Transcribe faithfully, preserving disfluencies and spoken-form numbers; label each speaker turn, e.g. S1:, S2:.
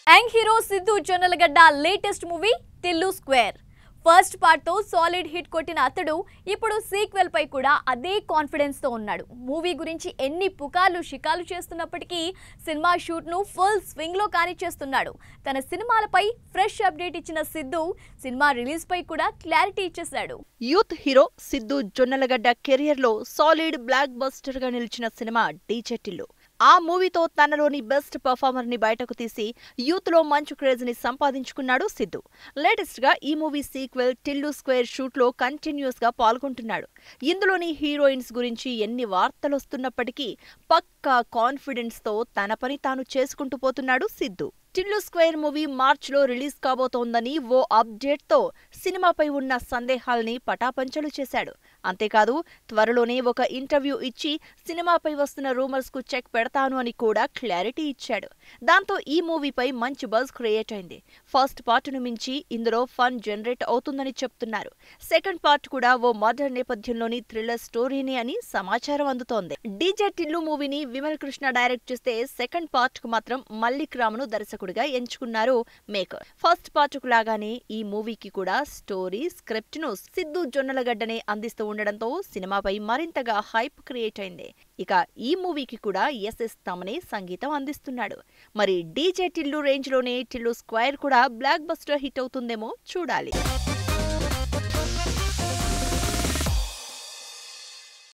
S1: Young hero Siddhu Jonnalagadda latest movie Tillu square first part తో solid hit కొట్టిన అతడు ఇప్పుడు సీక్వెల్ పై కూడా అదే కాన్ఫిడెన్స్ తో ఉన్నాడు. మూవీ గురించి ఎన్ని పుకార్లు షికాలు చేస్తున్నప్పటికీ సినిమా షూట్ ను ఫుల్ స్వింగ్ లో కానిచేస్తున్నాడు. తన సినిమాలపై ఫ్రెష్ అప్డేట్ ఇచ్చిన సిద్ధు సినిమా రిలీజ్ పై కూడా క్లారిటీ ఇచ్చేశాడు.
S2: Youth hero Siddhu Jonnalagadda career లో సాలిడ్ బ్లాక్ బస్టర్ గా నిలిచిన సినిమా డీజే టిల్లు. ఆ మూవీతో తనలోని బెస్ట్ పర్ఫార్మర్ ని బయటకు తీసి యూత్ లో మంచి క్రేజ్ ని సంపాదించుకున్నాడు సిద్ధు. లేటెస్ట్ గా ఈ movie sequel Tillu square shoot లో కంటిన్యూస్ గా పాల్గొంటున్నాడు. ఇందులోని హీరోయిన్స్ గురించి ఎన్ని వార్తలొస్తున్నప్పటికీ పక్కా కాన్ఫిడెన్స్ తో తన పని తాను చేసుకుంటూ పోతున్నాడు Siddhu. Tillu square movie March లో రిలీజ్ కాబోతోందని ఓ అప్డేట్ తో సినిమాపై ఉన్న సందేహాల్ని పటాపంచలు చేశాడు. అంతేకాదు త్వరలోనే ఒక ఇంటర్వ్యూ ఇచ్చి సినిమాపై వస్తున్న రూమర్స్ కు చెక్ పెడతాను అని కూడా క్లారిటీ ఇచ్చాడు. దాంతో ఈ మూవీపై మంచి బజ్ క్రియేట్ అయింది. ఫస్ట్ పార్ట్ ను మించి ఇందులో ఫన్ జనరేట్ అవుతుందని చెప్తున్నారు. సెకండ్ పార్ట్ కూడా ఓ మర్డర్ నేపథ్యంలోని థ్రిల్లర్ స్టోరీని అని సమాచారం అందుతోంది. డీజే టిల్లు మూవీని విమల్ కృష్ణ డైరెక్ట్ చేస్తే సెకండ్ పార్ట్ కు మాత్రం మల్లిక్ రామును దర్శకుడు ఎంచుకున్నారు మేకర్. ఫస్ట్ పార్ట్ కు లాగానే ఈ మూవీకి కూడా స్టోరీ స్క్రిప్ట్ ను సిద్ధు జొన్నలగడ్డనే అందిస్తూ ఉండడంతో సినిమాపై మరింతగా హైప్ క్రియేట్ అయింది. ఇక ఈ మూవీకి కూడా ఎస్ఎస్ తమనే సంగీతం అందిస్తున్నాడు. మరి డీజే టిల్లు రేంజ్ లోనే టిల్లు స్క్వేర్ కూడా బ్లాక్ బస్టర్ హిట్ అవుతుందేమో చూడాలి.